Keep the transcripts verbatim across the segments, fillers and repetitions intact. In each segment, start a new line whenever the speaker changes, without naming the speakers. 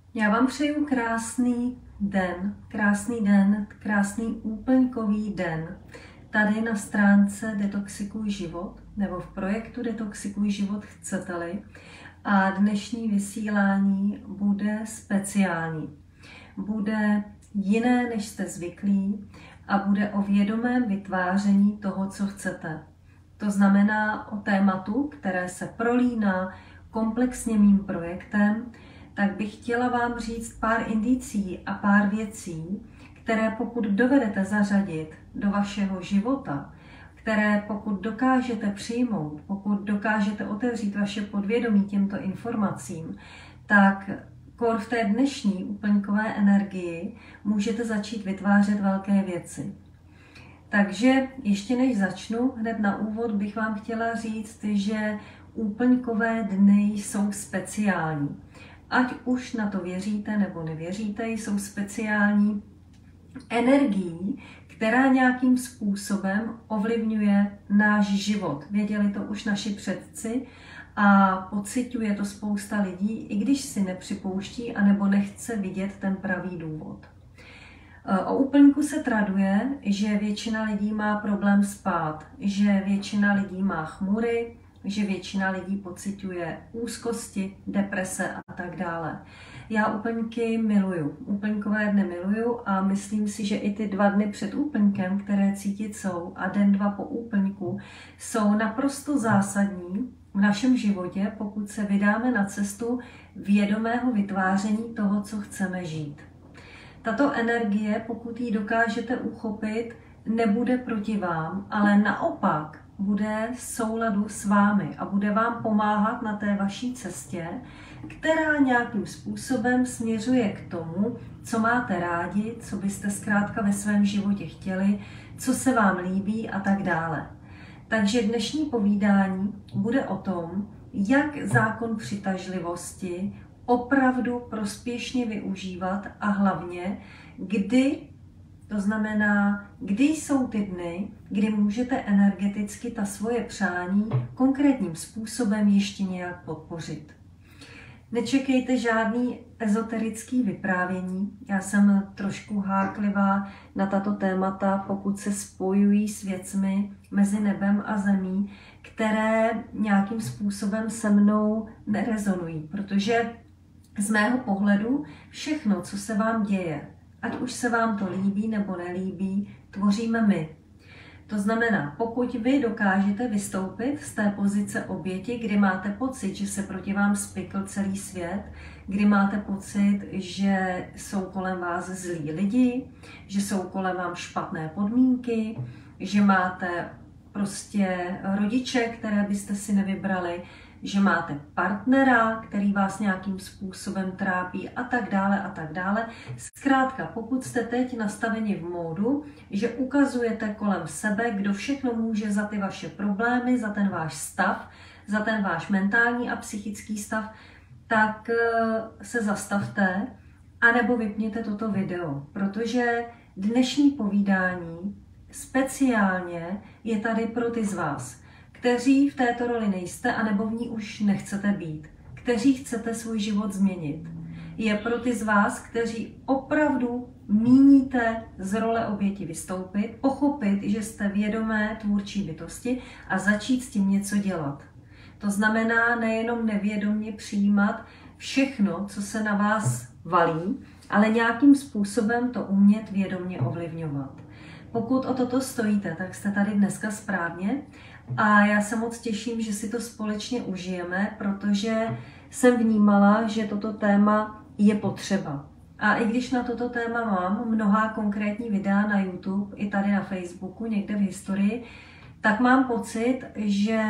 Já vám přeju krásný den, krásný den, krásný úplňkový den. Tady na stránce Detoxikuj život, nebo v projektu Detoxikuj život, chcete-li. A dnešní vysílání bude speciální. Bude jiné, než jste zvyklí, a bude o vědomém vytváření toho, co chcete. To znamená o tématu, které se prolíná komplexně mým projektem, tak bych chtěla vám říct pár indicí a pár věcí, které pokud dovedete zařadit do vašeho života, které pokud dokážete přijmout, pokud dokážete otevřít vaše podvědomí těmto informacím, tak kor v té dnešní úplňkové energii můžete začít vytvářet velké věci. Takže ještě než začnu, hned na úvod bych vám chtěla říct, že úplňkové dny jsou speciální. Ať už na to věříte nebo nevěříte, jsou speciální energií, která nějakým způsobem ovlivňuje náš život. Věděli to už naši předci a pociťuje to spousta lidí, i když si nepřipouští anebo nechce vidět ten pravý důvod. O úplňku se traduje, že většina lidí má problém spát, že většina lidí má chmury, že většina lidí pociťuje úzkosti, deprese a tak dále. Já úplňky miluju, úplňkové dny miluju a myslím si, že i ty dva dny před úplňkem, které cítit jsou, a den dva po úplňku, jsou naprosto zásadní v našem životě, pokud se vydáme na cestu vědomého vytváření toho, co chceme žít. Tato energie, pokud ji dokážete uchopit, nebude proti vám, ale naopak bude v souladu s vámi a bude vám pomáhat na té vaší cestě, která nějakým způsobem směřuje k tomu, co máte rádi, co byste zkrátka ve svém životě chtěli, co se vám líbí a tak dále. Takže dnešní povídání bude o tom, jak zákon přitažlivosti opravdu prospěšně využívat a hlavně, kdy, to znamená, kdy jsou ty dny, kdy můžete energeticky ta svoje přání konkrétním způsobem ještě nějak podpořit. Nečekejte žádný ezoterický vyprávění. Já jsem trošku háklivá na tato témata, pokud se spojují s věcmi mezi nebem a zemí, které nějakým způsobem se mnou nerezonují, protože z mého pohledu všechno, co se vám děje, ať už se vám to líbí nebo nelíbí, tvoříme my. To znamená, pokud vy dokážete vystoupit z té pozice oběti, kdy máte pocit, že se proti vám spikl celý svět, kdy máte pocit, že jsou kolem vás zlí lidi, že jsou kolem vám špatné podmínky, že máte prostě rodiče, které byste si nevybrali, že máte partnera, který vás nějakým způsobem trápí a tak dále a tak dále. Zkrátka, pokud jste teď nastaveni v módu, že ukazujete kolem sebe, kdo všechno může za ty vaše problémy, za ten váš stav, za ten váš mentální a psychický stav, tak se zastavte anebo vypněte toto video, protože dnešní povídání speciálně je tady pro ty z vás, kteří v této roli nejste, anebo v ní už nechcete být, kteří chcete svůj život změnit. Je pro ty z vás, kteří opravdu míníte z role oběti vystoupit, pochopit, že jste vědomé tvůrčí bytosti a začít s tím něco dělat. To znamená nejenom nevědomě přijímat všechno, co se na vás valí, ale nějakým způsobem to umět vědomě ovlivňovat. Pokud o toto stojíte, tak jste tady dneska správně. A já se moc těším, že si to společně užijeme, protože jsem vnímala, že toto téma je potřeba. A i když na toto téma mám mnohá konkrétní videa na YouTube, i tady na Facebooku, někde v historii, tak mám pocit, že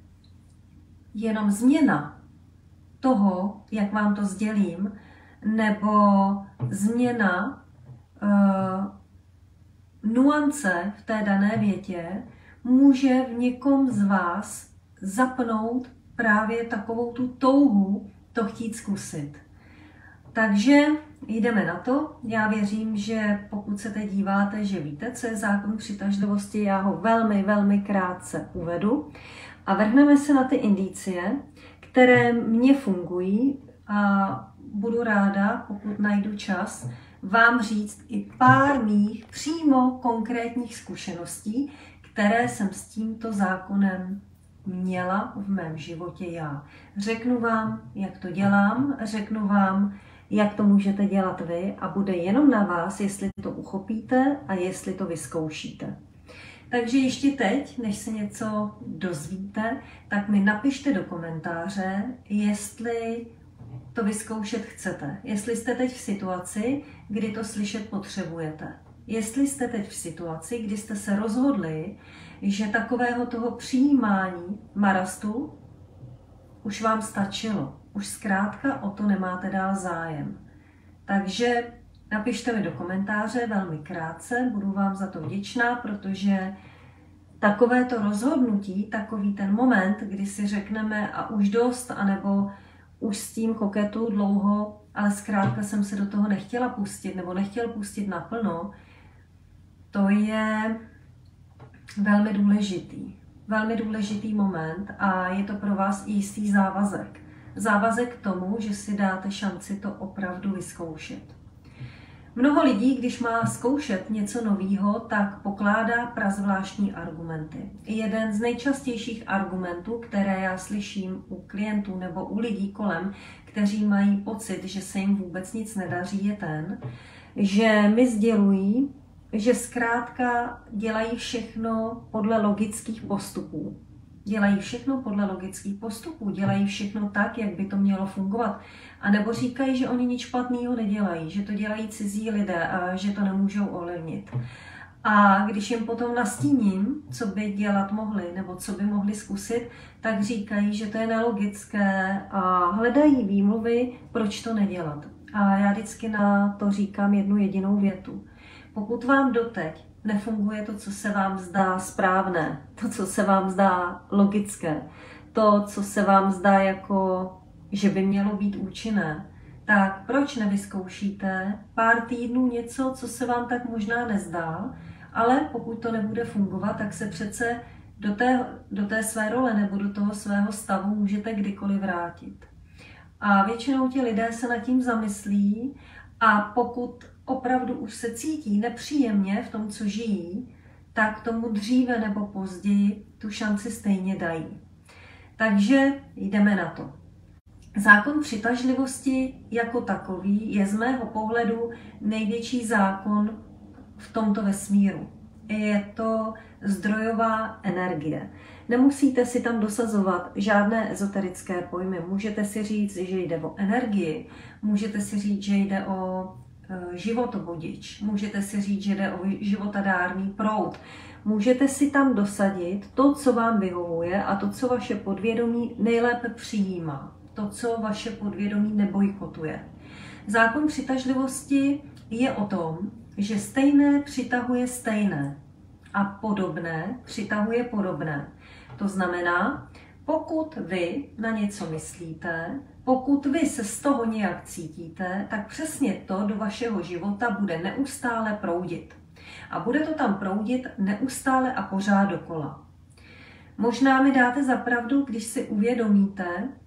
jenom změna toho, jak vám to sdělím, nebo změna uh, nuance v té dané větě, může v někom z vás zapnout právě takovou tu touhu to chtít zkusit. Takže jdeme na to. Já věřím, že pokud se teď díváte, že víte, co je zákon přitažlivosti, já ho velmi, velmi krátce uvedu. A vrhneme se na ty indicie, které mně fungují a budu ráda, pokud najdu čas, vám říct i pár mých přímo konkrétních zkušeností, které jsem s tímto zákonem měla v mém životě já. Řeknu vám, jak to dělám, řeknu vám, jak to můžete dělat vy a bude jenom na vás, jestli to uchopíte a jestli to vyzkoušíte. Takže ještě teď, než se něco dozvíte, tak mi napište do komentáře, jestli to vyzkoušet chcete. Jestli jste teď v situaci, kdy to slyšet potřebujete. Jestli jste teď v situaci, kdy jste se rozhodli, že takového toho přijímání marastu už vám stačilo. Už zkrátka o to nemáte dál zájem. Takže napište mi do komentáře velmi krátce, budu vám za to vděčná, protože takovéto rozhodnutí, takový ten moment, kdy si řekneme a už dost, anebo už s tím koketu dlouho, ale zkrátka jsem se do toho nechtěla pustit, nebo nechtěl pustit naplno, to je velmi důležitý. Velmi důležitý moment a je to pro vás i jistý závazek. Závazek k tomu, že si dáte šanci to opravdu vyzkoušet. Mnoho lidí, když má zkoušet něco nového, tak pokládá prazvláštní argumenty. Jeden z nejčastějších argumentů, které já slyším u klientů nebo u lidí kolem, kteří mají pocit, že se jim vůbec nic nedaří, je ten, že mi sdělují, že zkrátka dělají všechno podle logických postupů. Dělají všechno podle logických postupů, dělají všechno tak, jak by to mělo fungovat. A nebo říkají, že oni nic špatného nedělají, že to dělají cizí lidé a že to nemůžou ovlivnit. A když jim potom nastíním, co by dělat mohli nebo co by mohli zkusit, tak říkají, že to je nelogické a hledají výmluvy, proč to nedělat. A já vždycky na to říkám jednu jedinou větu. Pokud vám doteď nefunguje to, co se vám zdá správné, to, co se vám zdá logické, to, co se vám zdá jako, že by mělo být účinné, tak proč nevyzkoušíte pár týdnů něco, co se vám tak možná nezdá, ale pokud to nebude fungovat, tak se přece do té, do té své role nebo do toho svého stavu můžete kdykoliv vrátit. A většinou ti lidé se nad tím zamyslí a pokud opravdu už se cítí nepříjemně v tom, co žijí, tak tomu dříve nebo později tu šanci stejně dají. Takže jdeme na to. Zákon přitažlivosti jako takový je z mého pohledu největší zákon v tomto vesmíru. Je to zdrojová energie. Nemusíte si tam dosazovat žádné ezoterické pojmy. Můžete si říct, že jde o energii, můžete si říct, že jde o životovodič, můžete si říct, že jde o životadárný proud. Můžete si tam dosadit to, co vám vyhovuje a to, co vaše podvědomí nejlépe přijímá. To, co vaše podvědomí nebojkotuje. Zákon přitažlivosti je o tom, že stejné přitahuje stejné a podobné přitahuje podobné. To znamená, pokud vy na něco myslíte, pokud vy se z toho nějak cítíte, tak přesně to do vašeho života bude neustále proudit. A bude to tam proudit neustále a pořád dokola. Možná mi dáte za pravdu, když si uvědomíte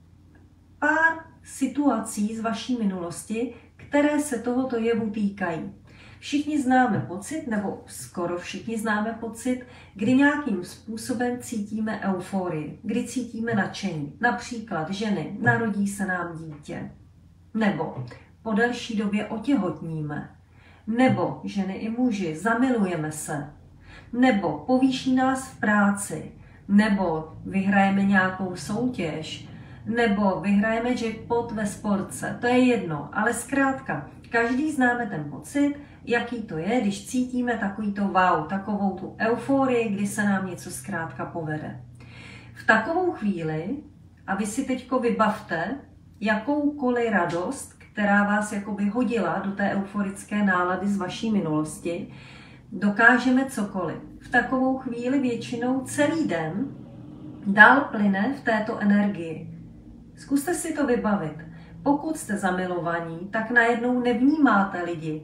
pár situací z vaší minulosti, které se tohoto jevu týkají. Všichni známe pocit, nebo skoro všichni známe pocit, kdy nějakým způsobem cítíme euforii, kdy cítíme nadšení. Například ženy, narodí se nám dítě, nebo po delší době otěhotníme, nebo ženy i muži, zamilujeme se, nebo povýší nás v práci, nebo vyhrajeme nějakou soutěž, nebo vyhrajeme jackpot ve sportce. To je jedno, ale zkrátka, každý známe ten pocit, jaký to je, když cítíme takovýto wow, takovou tu euforii, kdy se nám něco zkrátka povede. V takovou chvíli, a vy si teďko vybavte jakoukoliv radost, která vás jakoby hodila do té euforické nálady z vaší minulosti, dokážeme cokoliv. V takovou chvíli většinou celý den dál plyne v této energii. Zkuste si to vybavit. Pokud jste zamilovaní, tak najednou nevnímáte lidi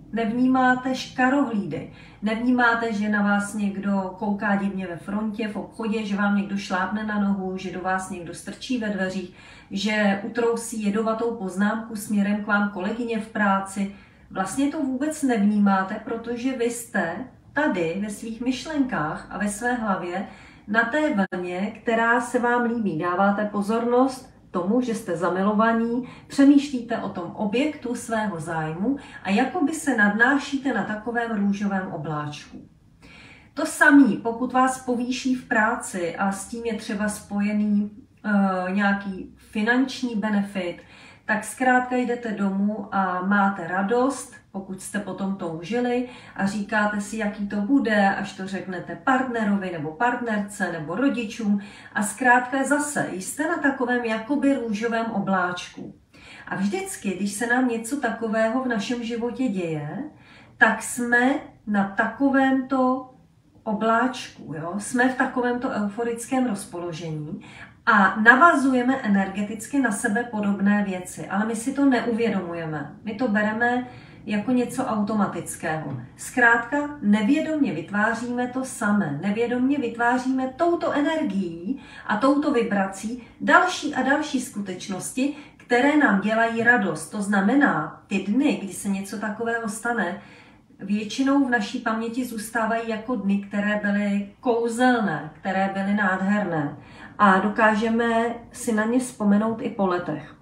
Nevnímáte škarohlídy, nevnímáte, že na vás někdo kouká divně ve frontě, v obchodě, že vám někdo šlápne na nohu, že do vás někdo strčí ve dveřích, že utrousí jedovatou poznámku směrem k vám kolegyně v práci. Vlastně to vůbec nevnímáte, protože vy jste tady ve svých myšlenkách a ve své hlavě na té vlně, která se vám líbí. Dáváte pozornost tomu, že jste zamilovaní, přemýšlíte o tom objektu svého zájmu a jakoby se nadnášíte na takovém růžovém obláčku. To samé, pokud vás povýší v práci a s tím je třeba spojený uh, nějaký finanční benefit, tak zkrátka jdete domů a máte radost, pokud jste potom toužili a říkáte si, jaký to bude, až to řeknete partnerovi nebo partnerce nebo rodičům a zkrátka zase jste na takovém jakoby růžovém obláčku. A vždycky, když se nám něco takového v našem životě děje, tak jsme na takovémto obláčku, jo? Jsme v takovémto euforickém rozpoložení a navazujeme energeticky na sebe podobné věci, ale my si to neuvědomujeme. My to bereme jako něco automatického. Zkrátka nevědomě vytváříme to samé. Nevědomě vytváříme touto energií a touto vibrací další a další skutečnosti, které nám dělají radost. To znamená, ty dny, kdy se něco takového stane, většinou v naší paměti zůstávají jako dny, které byly kouzelné, které byly nádherné. A dokážeme si na ně vzpomenout i po letech.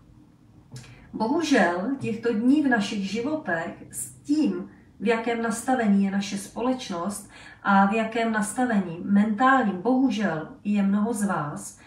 Bohužel těchto dní v našich životech s tím, v jakém nastavení je naše společnost a v jakém nastavení mentálním, bohužel je mnoho z vás,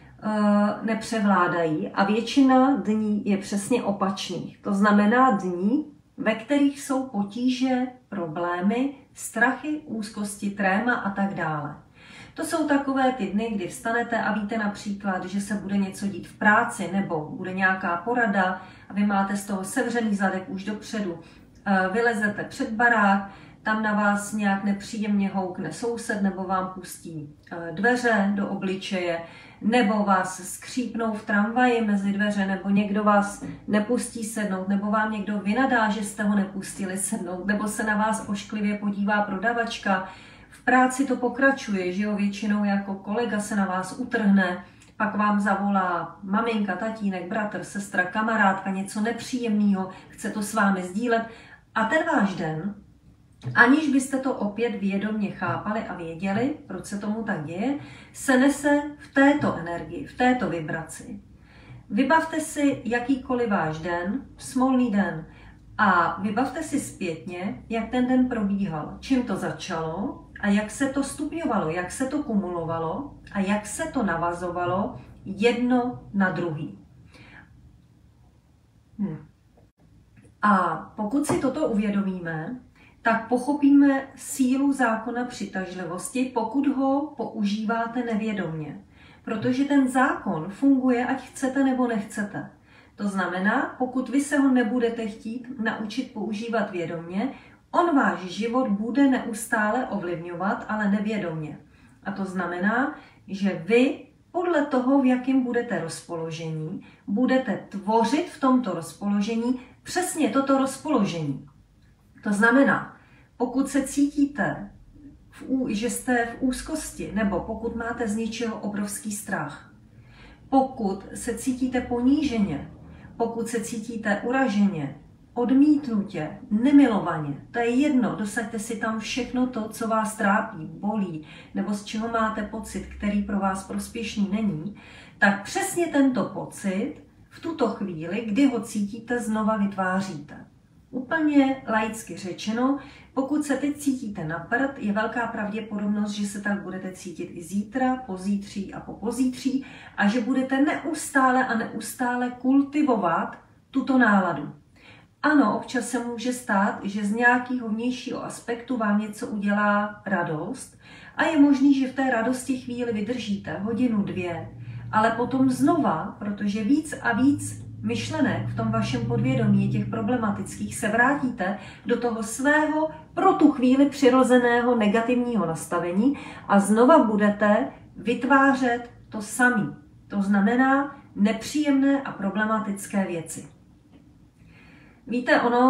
nepřevládají a většina dní je přesně opačných. To znamená dní, ve kterých jsou potíže, problémy, strachy, úzkosti, tréma a tak dále. To jsou takové ty dny, kdy vstanete a víte například, že se bude něco dít v práci nebo bude nějaká porada a vy máte z toho sevřený zadek už dopředu. Vylezete před barák, tam na vás nějak nepříjemně houkne soused nebo vám pustí dveře do obličeje, nebo vás skřípnou v tramvaji mezi dveře, nebo někdo vás nepustí sednout, nebo vám někdo vynadá, že jste ho nepustili sednout, nebo se na vás ošklivě podívá prodavačka. V práci to pokračuje, že jo, většinou jako kolega se na vás utrhne, pak vám zavolá maminka, tatínek, bratr, sestra, kamarádka, něco nepříjemného, chce to s vámi sdílet. A ten váš den, aniž byste to opět vědomě chápali a věděli, proč se tomu tak děje, se nese v této energii, v této vibraci. Vybavte si jakýkoliv váš den, smolný den, a vybavte si zpětně, jak ten den probíhal, čím to začalo a jak se to stupňovalo, jak se to kumulovalo a jak se to navazovalo jedno na druhý. Hm. A pokud si toto uvědomíme, tak pochopíme sílu zákona přitažlivosti, pokud ho používáte nevědomně. Protože ten zákon funguje, ať chcete nebo nechcete. To znamená, pokud vy se ho nebudete chtít naučit používat vědomně, on váš život bude neustále ovlivňovat, ale nevědomně. A to znamená, že vy podle toho, v jakém budete rozpoložení, budete tvořit v tomto rozpoložení přesně toto rozpoložení. To znamená, pokud se cítíte, v, že jste v úzkosti, nebo pokud máte z něčeho obrovský strach, pokud se cítíte poníženě, pokud se cítíte uraženě, odmítnutě, nemilovaně, to je jedno, dosaďte si tam všechno to, co vás trápí, bolí, nebo z čeho máte pocit, který pro vás prospěšný není, tak přesně tento pocit v tuto chvíli, kdy ho cítíte, znova vytváříte. Úplně laicky řečeno, pokud se teď cítíte na prd, je velká pravděpodobnost, že se tak budete cítit i zítra, pozítří a popozítří a že budete neustále a neustále kultivovat tuto náladu. Ano, občas se může stát, že z nějakého vnějšího aspektu vám něco udělá radost a je možný, že v té radosti chvíli vydržíte, hodinu, dvě, ale potom znova, protože víc a víc myšlenek v tom vašem podvědomí je těch problematických, se vrátíte do toho svého pro tu chvíli přirozeného negativního nastavení a znova budete vytvářet to samé. To znamená nepříjemné a problematické věci. Víte, ono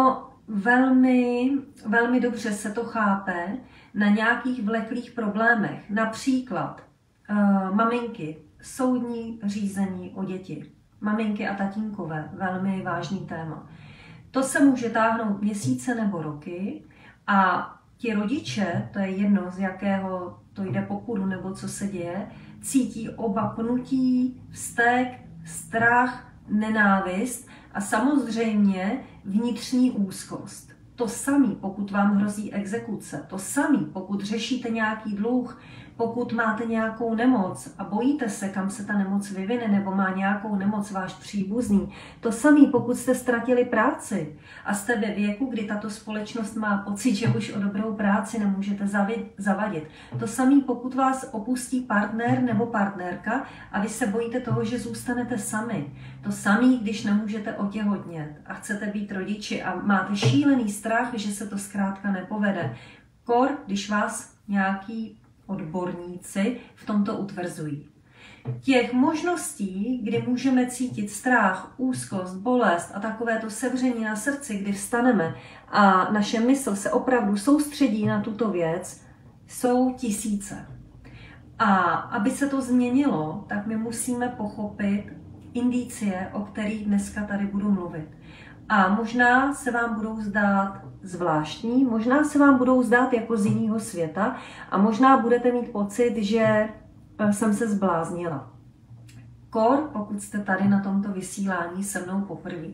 velmi, velmi dobře se to chápe na nějakých vleklých problémech. Například uh, maminky, soudní řízení o děti. Maminky a tatínkové, velmi vážný téma. To se může táhnout měsíce nebo roky a ti rodiče, to je jedno, z jakého to jde popudu nebo co se děje, cítí oba pnutí, vztek, strach, nenávist a samozřejmě vnitřní úzkost. To samé, pokud vám hrozí exekuce, to samé, pokud řešíte nějaký dluh, pokud máte nějakou nemoc a bojíte se, kam se ta nemoc vyvine, nebo má nějakou nemoc váš příbuzný, to samé, pokud jste ztratili práci a jste ve věku, kdy tato společnost má pocit, že už o dobrou práci nemůžete zavadit. To samé, pokud vás opustí partner nebo partnerka a vy se bojíte toho, že zůstanete sami. To samé, když nemůžete otěhotnět a chcete být rodiči a máte šílený strach, že se to zkrátka nepovede. Kor, když vás nějaký odborníci v tomto utvrzují. Těch možností, kdy můžeme cítit strach, úzkost, bolest a takovéto sevření na srdci, kdy vstaneme a naše mysl se opravdu soustředí na tuto věc, jsou tisíce. A aby se to změnilo, tak my musíme pochopit indicie, o kterých dneska tady budu mluvit. A možná se vám budou zdát zvláštní, možná se vám budou zdát jako z jiného světa a možná budete mít pocit, že jsem se zbláznila. Kor, pokud jste tady na tomto vysílání se mnou poprvé.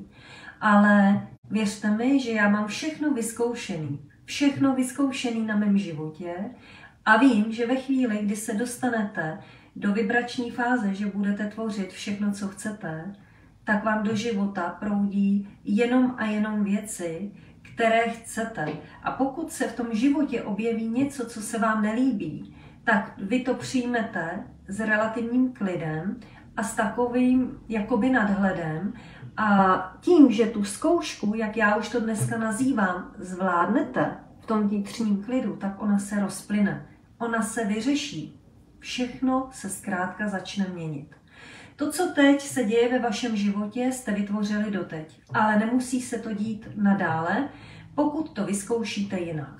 Ale věřte mi, že já mám všechno vyzkoušený. Všechno vyzkoušený na mém životě a vím, že ve chvíli, kdy se dostanete do vibrační fáze, že budete tvořit všechno, co chcete, tak vám do života proudí jenom a jenom věci, které chcete. A pokud se v tom životě objeví něco, co se vám nelíbí, tak vy to přijmete s relativním klidem a s takovým jakoby nadhledem a tím, že tu zkoušku, jak já už to dneska nazývám, zvládnete v tom vnitřním klidu, tak ona se rozplyne. Ona se vyřeší. Všechno se zkrátka začne měnit. To, co teď se děje ve vašem životě, jste vytvořili doteď, ale nemusí se to dít nadále, pokud to vyzkoušíte jinak.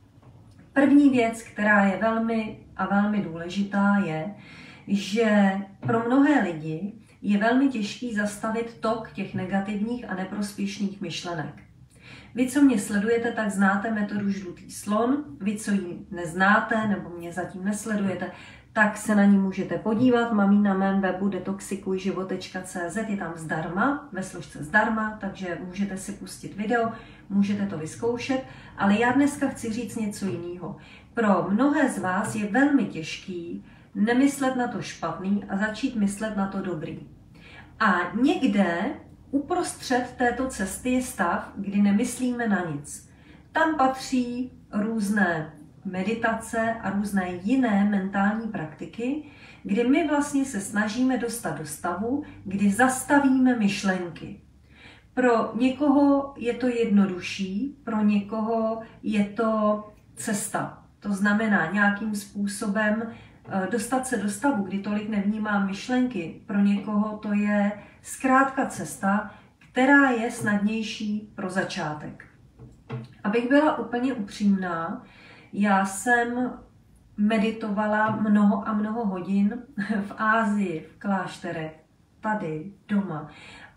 První věc, která je velmi a velmi důležitá, je, že pro mnohé lidi je velmi těžký zastavit tok těch negativních a neprospěšných myšlenek. Vy, co mě sledujete, tak znáte metodu žlutý slon, vy, co ji neznáte nebo mě zatím nesledujete, tak se na ní můžete podívat. Mám ji na mém webu detoxikuj život tečka cé zet, je tam zdarma, ve složce zdarma, takže můžete si pustit video, můžete to vyzkoušet, ale já dneska chci říct něco jiného. Pro mnohé z vás je velmi těžký nemyslet na to špatný a začít myslet na to dobrý. A někde uprostřed této cesty je stav, kdy nemyslíme na nic. Tam patří různé meditace a různé jiné mentální praktiky, kdy my vlastně se snažíme dostat do stavu, kdy zastavíme myšlenky. Pro někoho je to jednodušší, pro někoho je to cesta. To znamená nějakým způsobem dostat se do stavu, kdy tolik nevnímám myšlenky. Pro někoho to je zkrátka cesta, která je snadnější pro začátek. Abych byla úplně upřímná, já jsem meditovala mnoho a mnoho hodin v Ázii, v klášterech, tady, doma.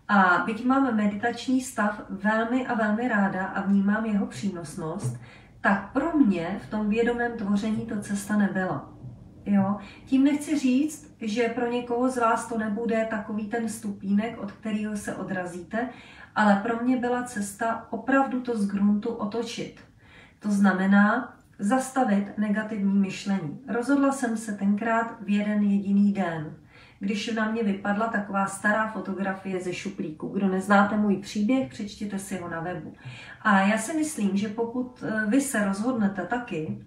A byť mám meditační stav velmi a velmi ráda a vnímám jeho přínosnost, tak pro mě v tom vědomém tvoření to cesta nebyla. Jo? Tím nechci říct, že pro někoho z vás to nebude takový ten stupínek, od kterého se odrazíte, ale pro mě byla cesta opravdu to z gruntu otočit. To znamená zastavit negativní myšlení. Rozhodla jsem se tenkrát v jeden jediný den, když na mě vypadla taková stará fotografie ze šuplíku. Kdo neznáte můj příběh, přečtěte si ho na webu. A já si myslím, že pokud vy se rozhodnete taky,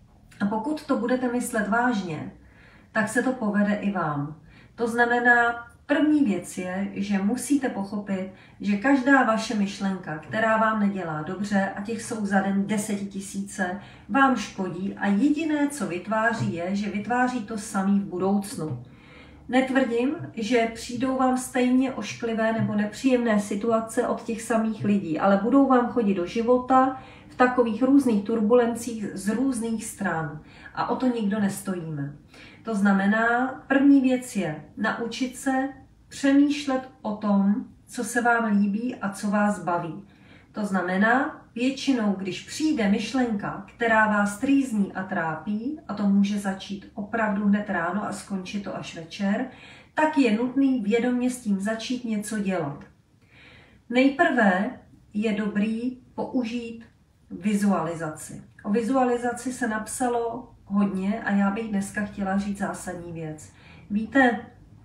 a pokud to budete myslet vážně, tak se to povede i vám. To znamená, první věc je, že musíte pochopit, že každá vaše myšlenka, která vám nedělá dobře, a těch jsou za den desetitisíce, vám škodí a jediné, co vytváří, je, že vytváří to samý v budoucnu. Netvrdím, že přijdou vám stejně ošklivé nebo nepříjemné situace od těch samých lidí, ale budou vám chodit do života v takových různých turbulencích z různých stran. A o to nikdo nestojíme. To znamená, první věc je naučit se přemýšlet o tom, co se vám líbí a co vás baví. To znamená, většinou, když přijde myšlenka, která vás trýzní a trápí, a to může začít opravdu hned ráno a skončit to až večer, tak je nutný vědomě s tím začít něco dělat. Nejprve je dobrý použít vizualizaci. O vizualizaci se napsalo hodně a já bych dneska chtěla říct zásadní věc. Víte,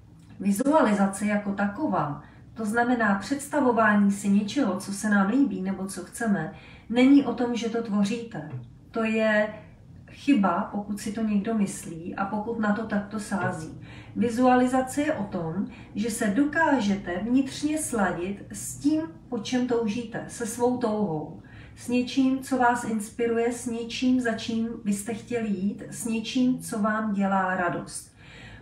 vizualizace jako taková, to znamená představování si něčeho, co se nám líbí nebo co chceme, není o tom, že to tvoříte. To je chyba, pokud si to někdo myslí a pokud na to takto sází. Vizualizace je o tom, že se dokážete vnitřně sladit s tím, po čem toužíte, se svou touhou. S něčím, co vás inspiruje, s něčím, za čím byste chtěli jít, s něčím, co vám dělá radost.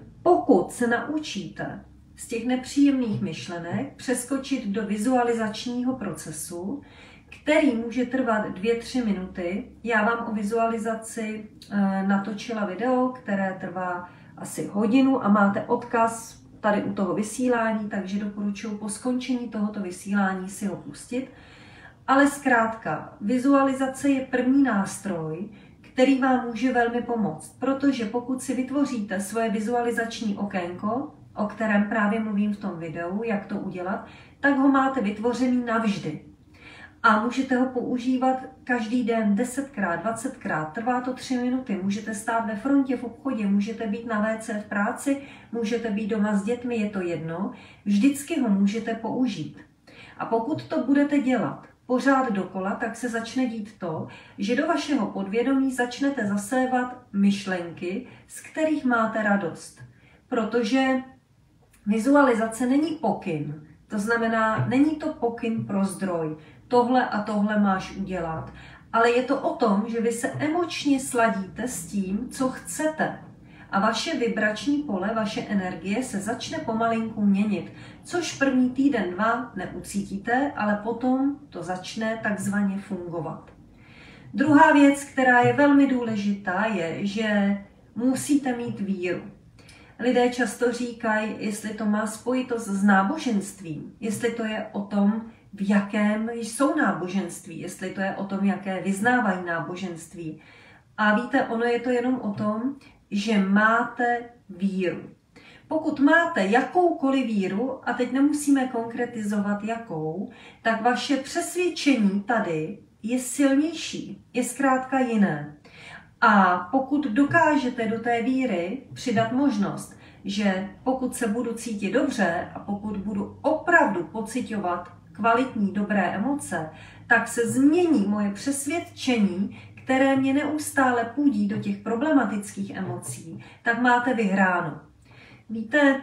Pokud se naučíte z těch nepříjemných myšlenek přeskočit do vizualizačního procesu, který může trvat dvě tři minuty. Já vám o vizualizaci e, natočila video, které trvá asi hodinu a máte odkaz tady u toho vysílání, takže doporučuji po skončení tohoto vysílání si ho pustit. Ale zkrátka, vizualizace je první nástroj, který vám může velmi pomoct, protože pokud si vytvoříte svoje vizualizační okénko, o kterém právě mluvím v tom videu, jak to udělat, tak ho máte vytvořený navždy. A můžete ho používat každý den desetkrát, dvacetkrát, trvá to tři minuty, můžete stát ve frontě v obchodě, můžete být na vé cé v práci, můžete být doma s dětmi, je to jedno, vždycky ho můžete použít. A pokud to budete dělat pořád dokola, tak se začne dít to, že do vašeho podvědomí začnete zasévat myšlenky, z kterých máte radost. Protože vizualizace není pokyn, to znamená, není to pokyn pro zdroj, tohle a tohle máš udělat, ale je to o tom, že vy se emočně sladíte s tím, co chcete. A vaše vibrační pole, vaše energie se začne pomalinku měnit, což první týden, dva neucítíte, ale potom to začne takzvaně fungovat. Druhá věc, která je velmi důležitá, je, že musíte mít víru. Lidé často říkají, jestli to má spojitost s náboženstvím, jestli to je o tom, v jakém jsou náboženství, jestli to je o tom, jaké vyznávají náboženství. A víte, ono je to jenom o tom, že máte víru. Pokud máte jakoukoliv víru, a teď nemusíme konkretizovat jakou, tak vaše přesvědčení tady je silnější, je zkrátka jiné. A pokud dokážete do té víry přidat možnost, že pokud se budu cítit dobře a pokud budu opravdu pociťovat kvalitní, dobré emoce, tak se změní moje přesvědčení, které mě neustále půdí do těch problematických emocí, tak máte vyhráno. Víte,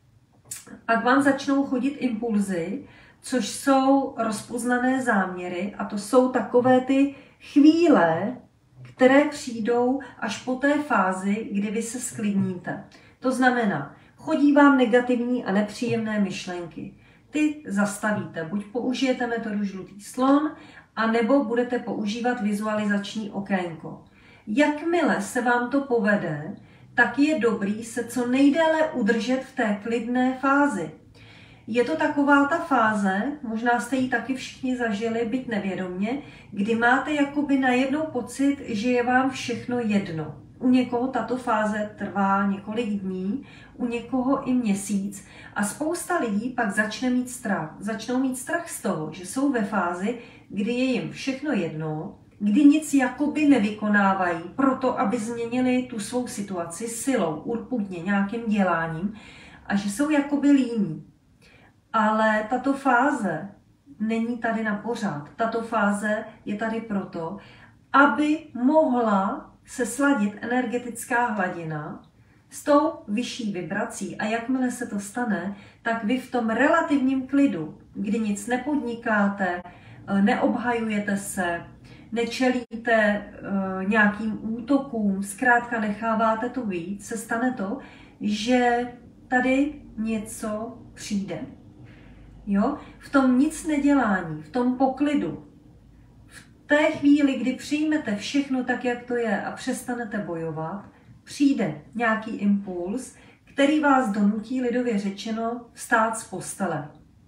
ak vám začnou chodit impulzy, což jsou rozpoznané záměry, a to jsou takové ty chvíle, které přijdou až po té fázi, kdy vy se sklidníte. To znamená, chodí vám negativní a nepříjemné myšlenky. Ty zastavíte, buď použijete metodu žlutý slon, a nebo budete používat vizualizační okénko. Jakmile se vám to povede, tak je dobrý se co nejdéle udržet v té klidné fázi. Je to taková ta fáze, možná jste ji taky všichni zažili, byť nevědomně, kdy máte jakoby najednou pocit, že je vám všechno jedno. U někoho tato fáze trvá několik dní, u někoho i měsíc a spousta lidí pak začne mít strach. Začnou mít strach z toho, že jsou ve fázi, kdy je jim všechno jedno, kdy nic jakoby nevykonávají proto, aby změnili tu svou situaci silou, urputně, nějakým děláním a že jsou jakoby líní. Ale tato fáze není tady na pořád. Tato fáze je tady proto, aby mohla se sladit energetická hladina s tou vyšší vibrací. A jakmile se to stane, tak vy v tom relativním klidu, kdy nic nepodnikáte, neobhajujete se, nečelíte uh, nějakým útokům, zkrátka necháváte to být, se stane to, že tady něco přijde. Jo? V tom nic nedělání, v tom poklidu, v té chvíli, kdy přijmete všechno tak, jak to je a přestanete bojovat, přijde nějaký impuls, který vás donutí, lidově řečeno, vstát z postele.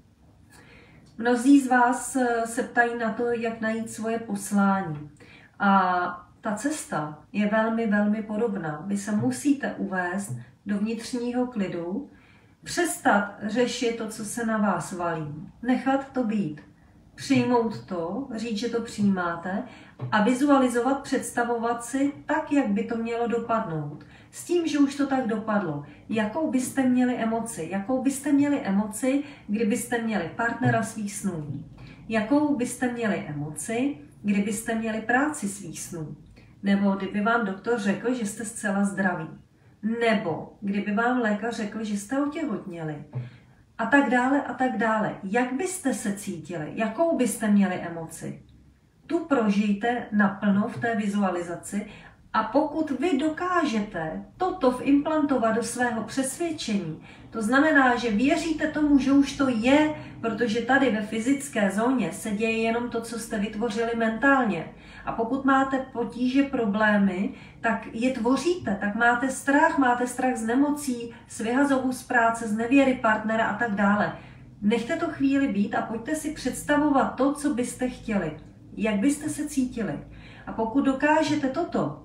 Mnozí z vás se ptají na to, jak najít svoje poslání. A ta cesta je velmi, velmi podobná. Vy se musíte uvést do vnitřního klidu, přestat řešit to, co se na vás valí, nechat to být, přijmout to, říct, že to přijímáte a vizualizovat, představovat si tak, jak by to mělo dopadnout. S tím, že už to tak dopadlo. Jakou byste měli emoci? Jakou byste měli emoci, kdybyste měli partnera svých snů? Jakou byste měli emoci, kdybyste měli práci svých snů? Nebo kdyby vám doktor řekl, že jste zcela zdraví? Nebo kdyby vám lékař řekl, že jste otěhotněli? A tak dále, a tak dále. Jak byste se cítili? Jakou byste měli emoci? Tu prožijte naplno v té vizualizaci a pokud vy dokážete toto vimplantovat do svého přesvědčení, to znamená, že věříte tomu, že už to je, protože tady ve fyzické zóně se děje jenom to, co jste vytvořili mentálně. A pokud máte potíže, problémy, tak je tvoříte, tak máte strach, máte strach z nemocí, z vyhazovu z práce, z nevěry partnera a tak dále. Nechte to chvíli být a pojďte si představovat to, co byste chtěli. Jak byste se cítili. A pokud dokážete toto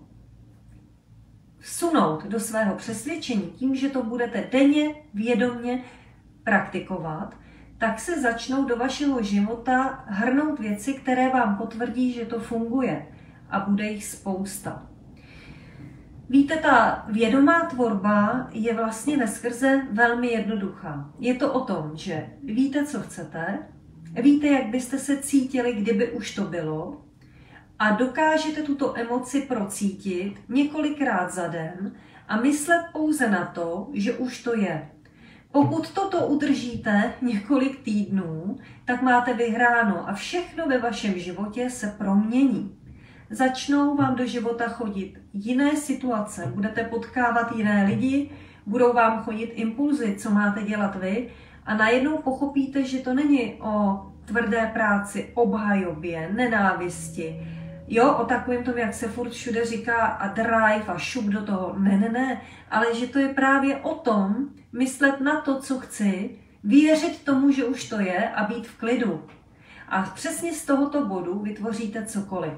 vsunout do svého přesvědčení tím, že to budete denně, vědomně praktikovat, tak se začnou do vašeho života hrnout věci, které vám potvrdí, že to funguje. A bude jich spousta. Víte, ta vědomá tvorba je vlastně veskrze velmi jednoduchá. Je to o tom, že víte, co chcete, víte, jak byste se cítili, kdyby už to bylo, a dokážete tuto emoci procítit několikrát za den a myslet pouze na to, že už to je. Pokud toto udržíte několik týdnů, tak máte vyhráno a všechno ve vašem životě se promění. Začnou vám do života chodit jiné situace, budete potkávat jiné lidi, budou vám chodit impulzy, co máte dělat vy a najednou pochopíte, že to není o tvrdé práci, obhajobě, nenávisti, jo, o takovém tom, jak se furt všude říká a drive a šup do toho. Ne, ne, ne, ale že to je právě o tom myslet na to, co chci, věřit tomu, že už to je a být v klidu. A přesně z tohoto bodu vytvoříte cokoliv.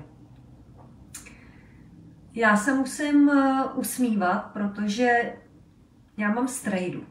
Já se musím usmívat, protože já mám strejdu.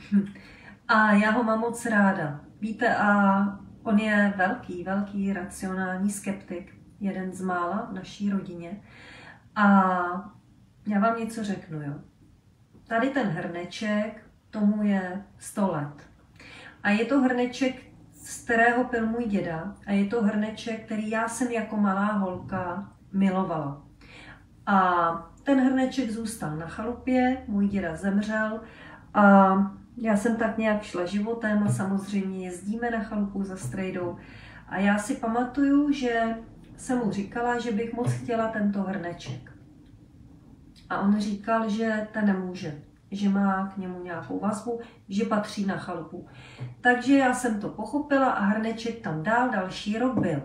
A já ho mám moc ráda. Víte, a on je velký, velký racionální skeptik. Jeden z mála v naší rodině. A já vám něco řeknu, jo. Tady ten hrneček, tomu je sto let. A je to hrneček, z kterého pil můj děda. A je to hrneček, který já jsem jako malá holka milovala. A ten hrneček zůstal na chalupě, můj děda zemřel a já jsem tak nějak šla životem a samozřejmě jezdíme na chalupu za strejdou. A já si pamatuju, že jsem mu říkala, že bych moc chtěla tento hrneček. A on říkal, že ten nemůže, že má k němu nějakou vazbu, že patří na chalupu. Takže já jsem to pochopila a hrneček tam dál další rok byl.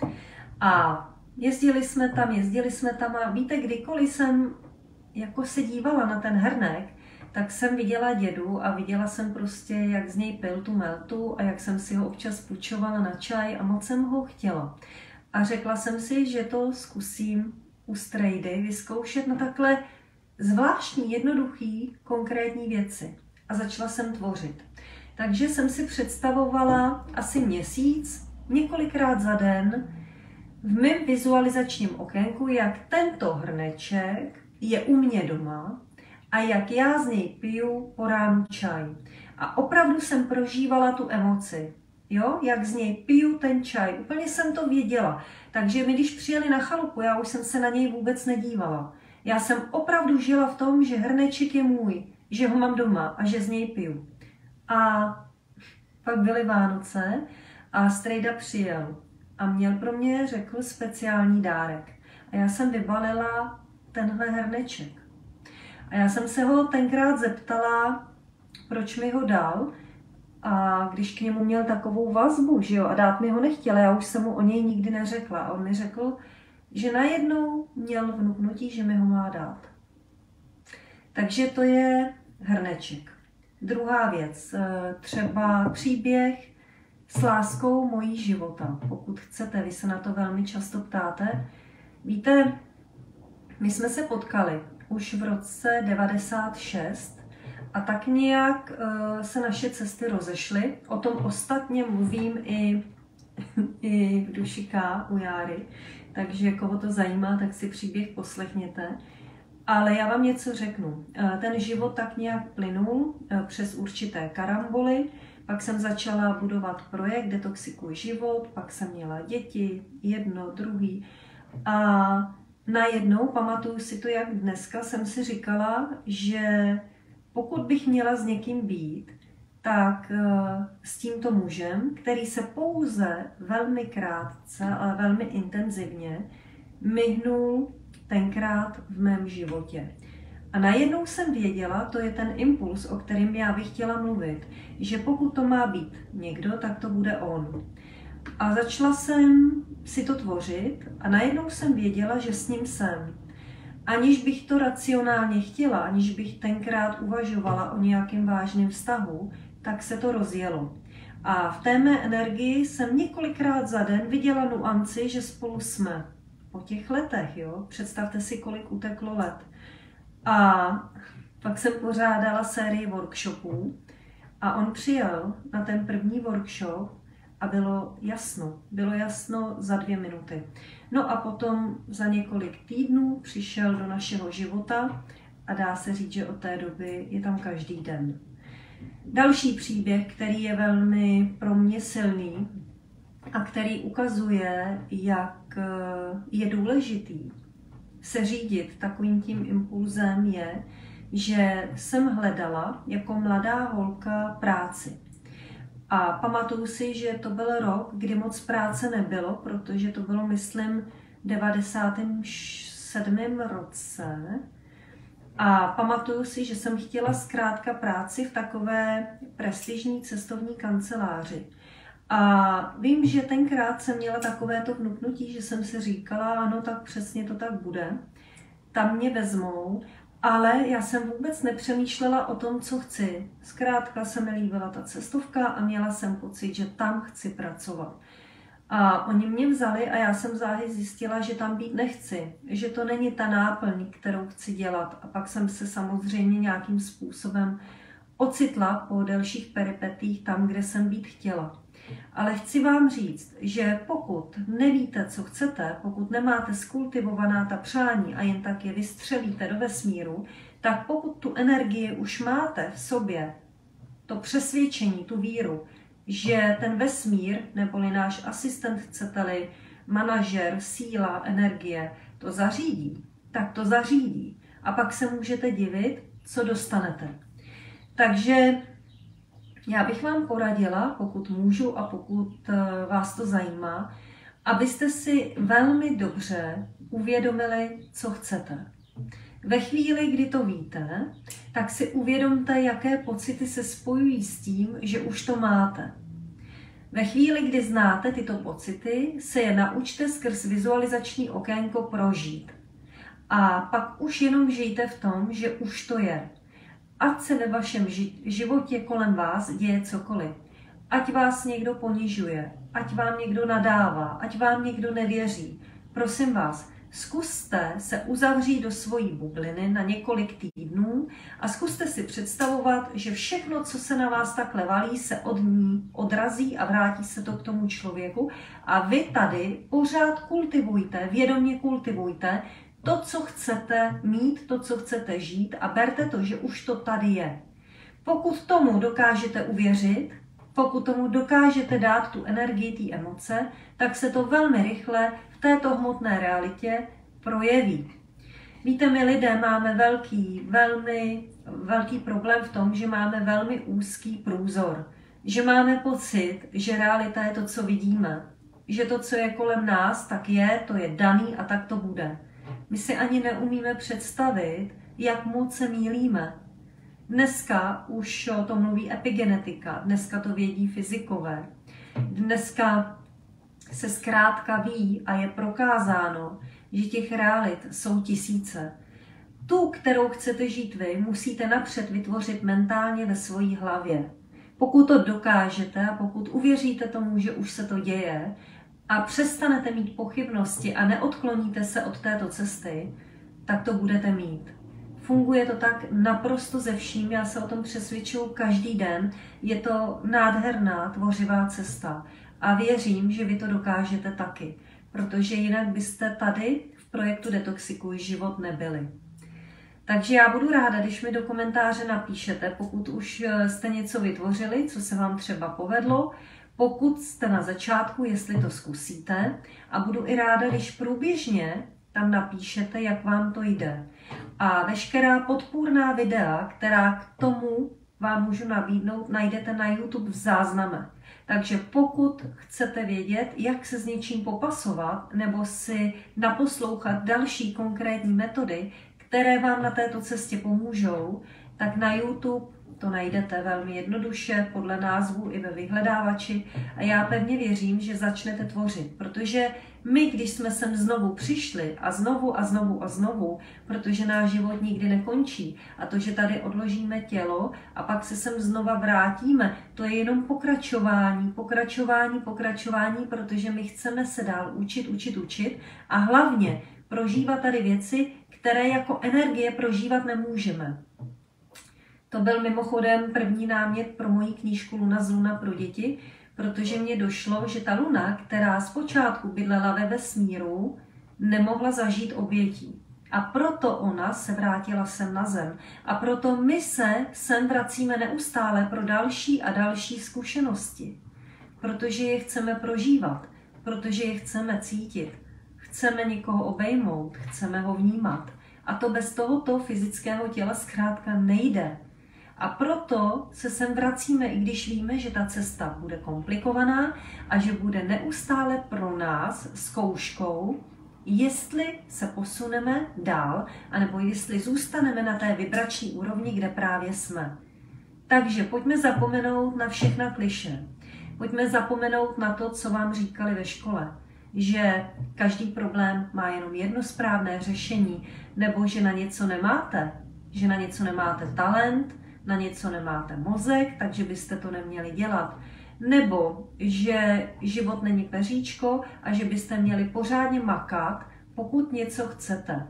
A jezdili jsme tam, jezdili jsme tam a víte, kdykoliv jsem jako se dívala na ten hrnek, tak jsem viděla dědu a viděla jsem prostě, jak z něj pil tu meltu a jak jsem si ho občas půjčovala na čaj a moc jsem ho chtěla. A řekla jsem si, že to zkusím u strejdy vyzkoušet na takhle zvláštní, jednoduchý, konkrétní věci. A začala jsem tvořit. Takže jsem si představovala asi měsíc, několikrát za den, v mém vizualizačním okénku, jak tento hrneček je u mě doma a jak já z něj piju po ránu čaj. A opravdu jsem prožívala tu emoci. Jo, jak z něj piju ten čaj. Úplně jsem to věděla. Takže my, když přijeli na chalupu, já už jsem se na něj vůbec nedívala. Já jsem opravdu žila v tom, že hrneček je můj, že ho mám doma a že z něj piju. A pak byly Vánoce a strejda přijel a měl pro mě, řekl, speciální dárek. A já jsem vybalila tenhle hrneček. A já jsem se ho tenkrát zeptala, proč mi ho dal, a když k němu měl takovou vazbu, že jo, a dát mi ho nechtěl, já už jsem mu o něj nikdy neřekla. A on mi řekl, že najednou měl vnuknutí, že mi ho má dát. Takže to je hrneček. Druhá věc, třeba příběh s láskou mojí života. Pokud chcete, vy se na to velmi často ptáte. Víte, my jsme se potkali už v roce devadesát šest a tak nějak uh, se naše cesty rozešly. O tom ostatně mluvím i, i v Duši K u Járy, takže koho to zajímá, tak si příběh poslechněte. Ale já vám něco řeknu. Ten život tak nějak plynul přes určité karamboly, pak jsem začala budovat projekt Detoxikuj život, pak jsem měla děti, jedno, druhý. A najednou, pamatuju si to jak dneska, jsem si říkala, že pokud bych měla s někým být, tak s tímto mužem, který se pouze velmi krátce, ale velmi intenzivně myhnul tenkrát v mém životě. A najednou jsem věděla, to je ten impuls, o kterém já bych chtěla mluvit, že pokud to má být někdo, tak to bude on. A začala jsem si to tvořit a najednou jsem věděla, že s ním jsem. Aniž bych to racionálně chtěla, aniž bych tenkrát uvažovala o nějakém vážném vztahu, tak se to rozjelo. A v té mé energii jsem několikrát za den viděla nuanci, že spolu jsme. Po těch letech, jo, představte si, kolik uteklo let. A pak jsem pořádala sérii workshopů a on přijel na ten první workshop a bylo jasno. Bylo jasno za dvě minuty. No a potom za několik týdnů přišel do našeho života a dá se říct, že od té doby je tam každý den. Další příběh, který je velmi pro mě silný a který ukazuje, jak je důležitý se řídit takovým tím impulzem, je, že jsem hledala jako mladá holka práci. A pamatuju si, že to byl rok, kdy moc práce nebylo, protože to bylo, myslím, v devadesátém sedmém roce. A pamatuju si, že jsem chtěla zkrátka práci v takové prestižní cestovní kanceláři. A vím, že tenkrát jsem měla takovéto vnuknutí, že jsem si říkala, ano, tak přesně to tak bude. Tam mě vezmou, ale já jsem vůbec nepřemýšlela o tom, co chci. Zkrátka se mi líbila ta cestovka a měla jsem pocit, že tam chci pracovat. A oni mě vzali a já jsem záhy zjistila, že tam být nechci, že to není ta náplň, kterou chci dělat. A pak jsem se samozřejmě nějakým způsobem ocitla po delších peripetích tam, kde jsem být chtěla. Ale chci vám říct, že pokud nevíte, co chcete, pokud nemáte skultivovaná ta přání a jen tak je vystřelíte do vesmíru, tak pokud tu energii už máte v sobě, to přesvědčení, tu víru, že ten vesmír, neboli náš asistent, chcete-li, manažer, síla, energie, to zařídí, tak to zařídí. A pak se můžete divit, co dostanete. Takže já bych vám poradila, pokud můžu a pokud vás to zajímá, abyste si velmi dobře uvědomili, co chcete. Ve chvíli, kdy to víte, tak si uvědomte, jaké pocity se spojují s tím, že už to máte. Ve chvíli, kdy znáte tyto pocity, se je naučte skrz vizualizační okénko prožít. A pak už jenom žijte v tom, že už to je. Ať se ve vašem životě kolem vás děje cokoliv. Ať vás někdo ponižuje, ať vám někdo nadává, ať vám někdo nevěří. Prosím vás, zkuste se uzavřít do svojí bubliny na několik týdnů a zkuste si představovat, že všechno, co se na vás takhle valí, se od ní odrazí a vrátí se to k tomu člověku. A vy tady pořád kultivujte, vědomě kultivujte to, co chcete mít, to, co chcete žít a berte to, že už to tady je. Pokud tomu dokážete uvěřit, pokud tomu dokážete dát tu energii, té emoce, tak se to velmi rychle v této hmotné realitě projeví. Víte, my lidé máme velký, velmi velký problém v tom, že máme velmi úzký průzor. Že máme pocit, že realita je to, co vidíme. Že to, co je kolem nás, tak je, to je daný a tak to bude. My si ani neumíme představit, jak moc se mýlíme. Dneska už to mluví epigenetika, dneska to vědí fyzikové. Dneska se zkrátka ví a je prokázáno, že těch realit jsou tisíce. Tu, kterou chcete žít vy, musíte napřed vytvořit mentálně ve své hlavě. Pokud to dokážete a pokud uvěříte tomu, že už se to děje a přestanete mít pochybnosti a neodkloníte se od této cesty, tak to budete mít. Funguje to tak naprosto ze vším, já se o tom přesvědčuju každý den. Je to nádherná tvořivá cesta a věřím, že vy to dokážete taky, protože jinak byste tady v projektu Detoxikuj život nebyli. Takže já budu ráda, když mi do komentáře napíšete, pokud už jste něco vytvořili, co se vám třeba povedlo, pokud jste na začátku, jestli to zkusíte, a budu i ráda, když průběžně tam napíšete, jak vám to jde. A veškerá podpůrná videa, která k tomu vám můžu nabídnout, najdete na YouTube v záznamech. Takže pokud chcete vědět, jak se s něčím popasovat, nebo si naposlouchat další konkrétní metody, které vám na této cestě pomůžou, tak na YouTube to najdete velmi jednoduše podle názvu i ve vyhledávači a já pevně věřím, že začnete tvořit, protože my, když jsme sem znovu přišli a znovu a znovu a znovu, protože náš život nikdy nekončí a to, že tady odložíme tělo a pak se sem znova vrátíme, to je jenom pokračování, pokračování, pokračování, protože my chceme se dál učit, učit, učit a hlavně prožívat tady věci, které jako energie prožívat nemůžeme. To byl mimochodem první námět pro moji knížku Luna z Luna pro děti, protože mně došlo, že ta Luna, která zpočátku bydlela ve vesmíru, nemohla zažít obětí. A proto ona se vrátila sem na zem. A proto my se sem vracíme neustále pro další a další zkušenosti. Protože je chceme prožívat, protože je chceme cítit. Chceme někoho obejmout, chceme ho vnímat. A to bez tohoto fyzického těla zkrátka nejde. A proto se sem vracíme, i když víme, že ta cesta bude komplikovaná a že bude neustále pro nás zkouškou, jestli se posuneme dál, anebo jestli zůstaneme na té vibrační úrovni, kde právě jsme. Takže pojďme zapomenout na všechna klišé. Pojďme zapomenout na to, co vám říkali ve škole, že každý problém má jenom jedno správné řešení, nebo že na něco nemáte, že na něco nemáte talent, na něco nemáte mozek, takže byste to neměli dělat. Nebo že život není peříčko a že byste měli pořádně makat, pokud něco chcete.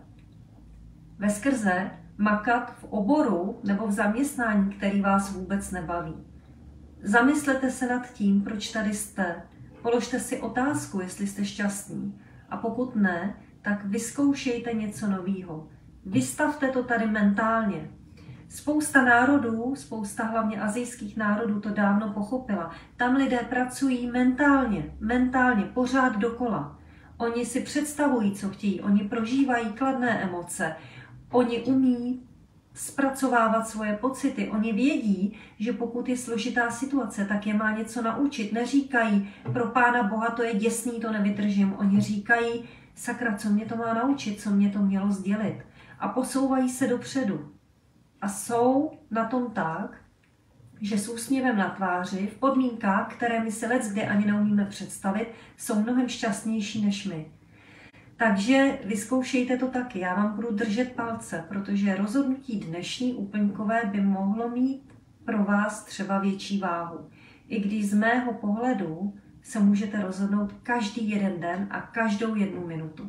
Veskrze makat v oboru nebo v zaměstnání, který vás vůbec nebaví. Zamyslete se nad tím, proč tady jste. Položte si otázku, jestli jste šťastní. A pokud ne, tak vyzkoušejte něco nového. Vystavte to tady mentálně. Spousta národů, spousta hlavně asijských národů to dávno pochopila. Tam lidé pracují mentálně, mentálně, pořád dokola. Oni si představují, co chtějí, oni prožívají kladné emoce, oni umí zpracovávat svoje pocity, oni vědí, že pokud je složitá situace, tak je má něco naučit. Neříkají, pro Pána Boha to je děsný, to nevydržím. Oni říkají, sakra, co mě to má naučit, co mě to mělo sdělit. A posouvají se dopředu. A jsou na tom tak, že s úsměvem na tváři, v podmínkách, které my si leckdy ani neumíme představit, jsou mnohem šťastnější než my. Takže vyzkoušejte to taky. Já vám budu držet palce, protože rozhodnutí dnešní úplňkové by mohlo mít pro vás třeba větší váhu. I když z mého pohledu se můžete rozhodnout každý jeden den a každou jednu minutu.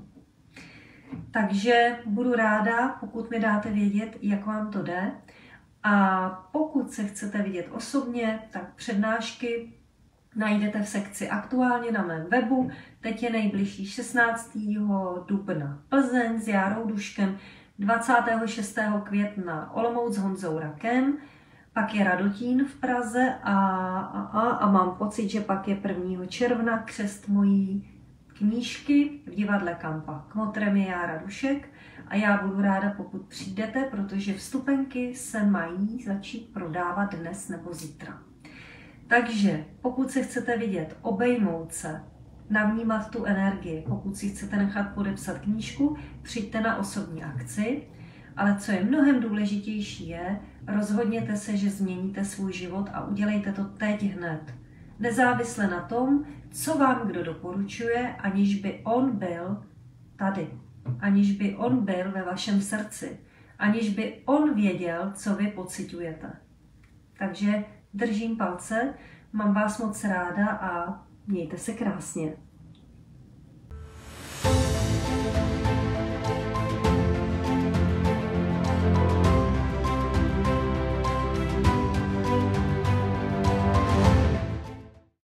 Takže budu ráda, pokud mi dáte vědět, jak vám to jde. A pokud se chcete vidět osobně, tak přednášky najdete v sekci aktuálně na mém webu. Teď je nejbližší šestnáctého dubna Plzeň s Járou Duškem, dvacátého šestého května Olomouc s Honzou Rakem, pak je Radotín v Praze a, a, a, a mám pocit, že pak je prvního června křest mojí knížky v divadle Kampa. Kmotrem je Jára Dušek a já budu ráda, pokud přijdete, protože vstupenky se mají začít prodávat dnes nebo zítra. Takže pokud se chcete vidět, obejmout se, navnímat tu energii, pokud si chcete nechat podepsat knížku, přijďte na osobní akci Ale co je mnohem důležitější je, rozhodněte se, že změníte svůj život a udělejte to teď hned. Nezávisle na tom, co vám kdo doporučuje, aniž by on byl tady. Aniž by on byl ve vašem srdci. Aniž by on věděl, co vy pociťujete. Takže držím palce, mám vás moc ráda a mějte se krásně.